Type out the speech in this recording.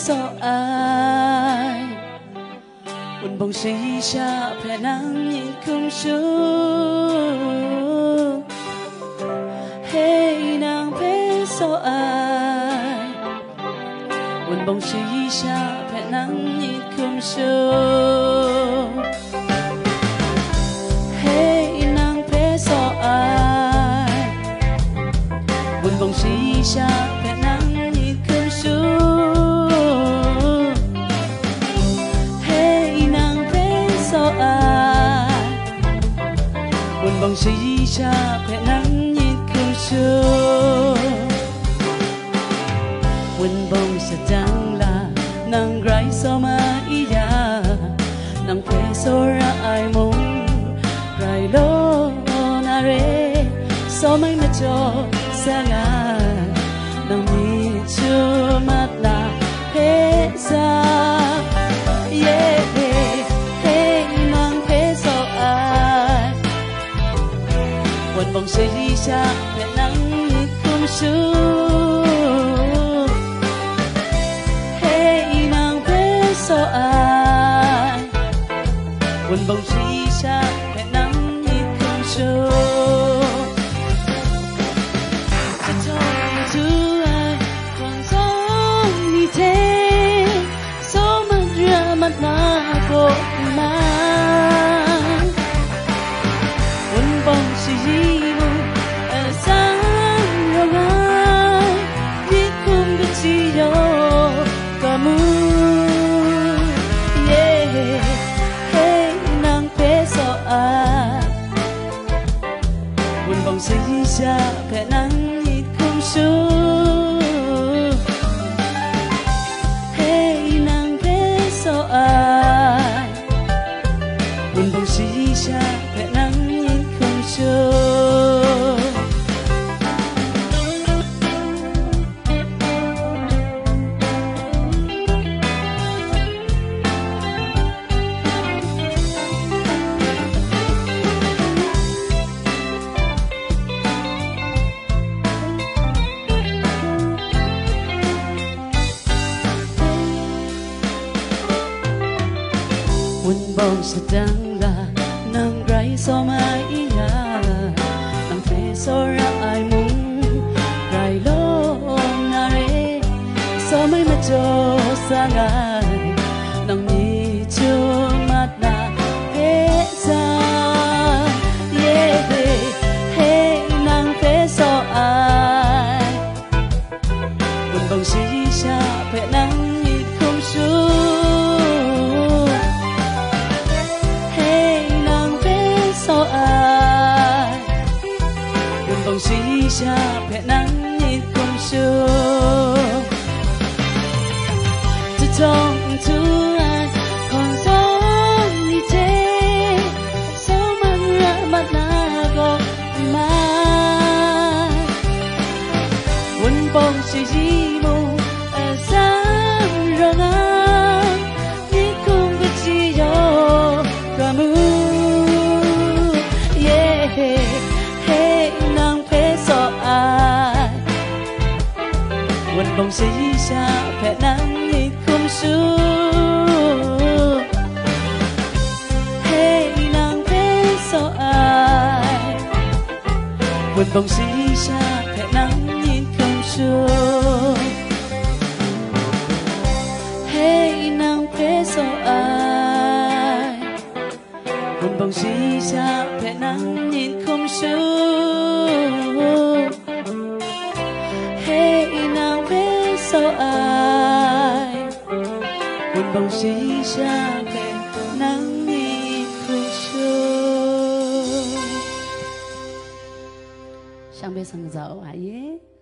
so ai buồn bông sĩ cha phải nắng nhìn không chú hey nàng phải so ai buồn bông sĩ cha phải nắng nhìn không chú hey nàng phải so ai buồn bông sĩ cha phải nắng nhìn không chú buồn bông sĩ cha phải nắng nhìn không chú buồn bông sẽ chẳng là nàng gái so mà iya nàng phải so ra ai muốn rai lo na re so mai mà cho sang à nàng nhìn chưa mắt là hết ra yeah buồn bông sẽ đi xa mẹ nắng nhìn không chú hey nàng bé so ai buồn bông sẽ đi xa mẹ nắng nhìn không chú cho chú ai còn sống như thế số mặt ra mặt na cô mà buồn bông sẽ đi kamu yeah hey nàng bé so ai buồn bông sẽ đi xa phải nắng nhìn không chú hey nàng bé so ai buồn bông sẽ đi xa phải nắng nhìn không chú buồn bông sẽ chẳng là nàng gái so mai iya nàng phải so ra ai muốn rai lo na re so mai mà cho sang ai nàng nhìn chưa mắt là hết ra yeah hey nàng phải so ai buồn bông sẽ đi xa phải nắng nhìn không chú so ai buồn bông sĩ cha phải nắng nhìn không chú từ trong thứ ai còn sống như thế sao mặt ra mặt na có mà buồn bông sĩ gì mù sáng răng á nhưng không biết gì đâu cả mưa hey nàng phải so ai buồn bông sẽ đi xa phải nắng nhìn không chú hey nàng phải so ai buồn bông sẽ đi xa phải nắng nhìn không chú hey nàng phải so ai buồn bông sẽ đi xa phải nắng nhìn không chú hey nàng phải so ai buồn bông sẽ đi xa phải nắng nhìn không chú sang bên sang dạo à nhé.